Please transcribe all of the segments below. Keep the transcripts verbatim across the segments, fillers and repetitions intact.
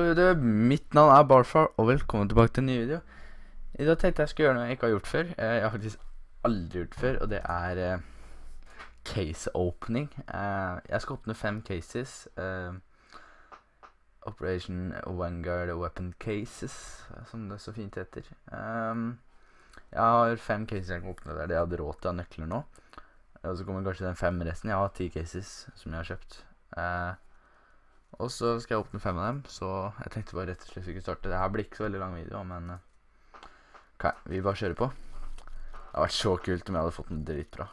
du, mitt navn er Barfar, og velkommen tilbake til en ny video. I dag tenkte jeg skulle gjøre noe jeg ikke har gjort før. Eh, Jeg har faktisk aldri gjort før, og det er eh, case opening. Eh, jeg skal åpne fem cases. Eh, Operation Vanguard Weapon Cases, som det så fint heter. Eh, jeg har fem cases jeg kan åpne, det er det jeg hadde råd til av nøkler nå. Og så kommer kanskje den fem resten. Jeg har ti cases som jeg har kjøpt. Eh, Og så skal jeg åpne fem av dem, så jeg tenkte bare rett og slett vi kunne starte. Det her blir ikke så veldig lang video, men uh, ok, vi bare kjører på. Det hadde vært så kult om jeg hadde fått den dritbra.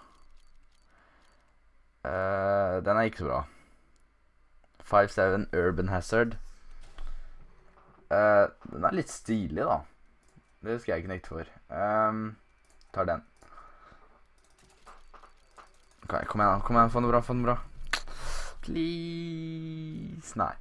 Uh, den er ikke så bra. five seven Urban Hazard. Uh, den er litt stilig da. Det skal jeg ikke nekte for. Um, tar den. Ok, kom igjen da, kom igjen, få den bra, få den bra. Please. Nei.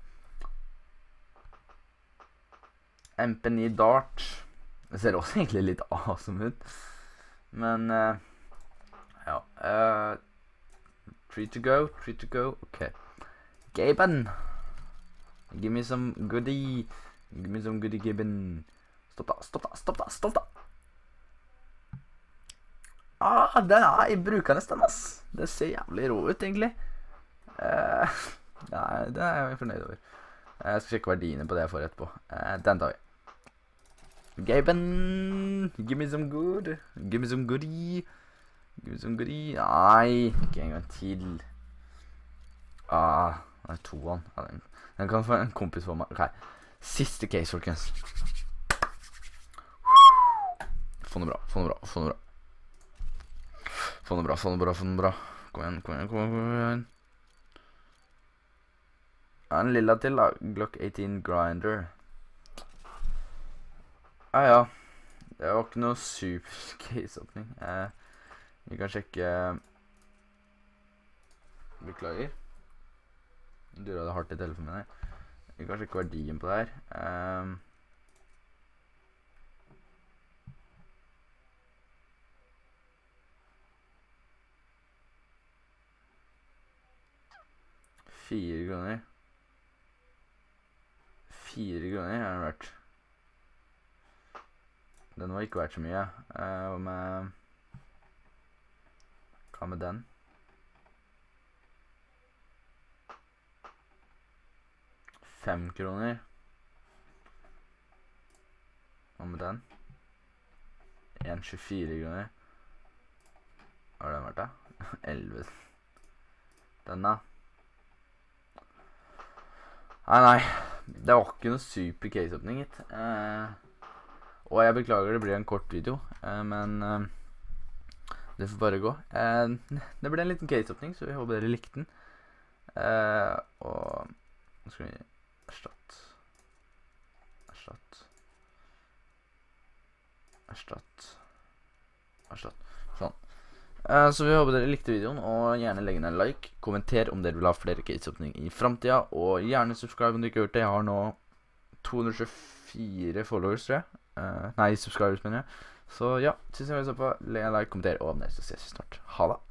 M P ni Dart. Det ser også egentlig litt awesome ut. Men uh, ja. Uh, three to go, three to go. Ok. Gaben. Give me some goodie. Give me some goodie, Gaben. Stopp da, stopp da, stopp da, stopp da. Ah, den er i brukende stand, ass. Det ser jævlig rå ut, egentlig. Uh, nei, det er jeg fornøyd over. Jeg skal sjekke verdiene på det jeg får etterpå. Uh, den tar vi. Gaben, give me some good. Give me some goodie. Give me some goodie. Nei, ikke en gang til. Ah, det er toen. Ja, den, den kan få en kompis for meg. Ok, siste case, folkens. Få noe bra, få noe bra, få noe bra. Få noe bra, få noe bra, få noe bra. Kom igjen, kom igjen, kom igjen, kom igjen. En lilla til da, Glock eighteen Grinder. Ah ja, det var ikke noe super case-åpning. Eh, vi kan sjekke. Beklager. Du hadde hardt i telefonen min her. Vi kan sjekke verdien på det her. Eh, Fire kroner. Fire kroner er den verdt. Den var ikke verdt så mye. Uh, hva med... Hva med den? Fem kroner. Hva med den? En tjuefire kroner. Hva har den vært da? Elleve. Den da? Nei, nei, det var ikke noe super case-åpning hit. Eh, og jeg beklager, det blir en kort video, eh, men eh, det får bare gå. Eh, det ble en liten case-åpning, så vi håper dere likte den. Eh, og nå skal vi erstatt. Erstatt. Erstatt. Erstatt. Sånn. Uh, så vi håper dere likte videoen, og gjerne legg ned en like. Kommenter om dere vil ha flere case-åpning i fremtiden, og gjerne subscribe om du ikke har gjort det. Jeg har nå to hundre og tjuefire followers, tror jeg. Uh, nei, subscribers, mener jeg. Så ja, tusen takk for at dere så på. Legg en like, kommenter og abonner, så ses vi snart. Ha det.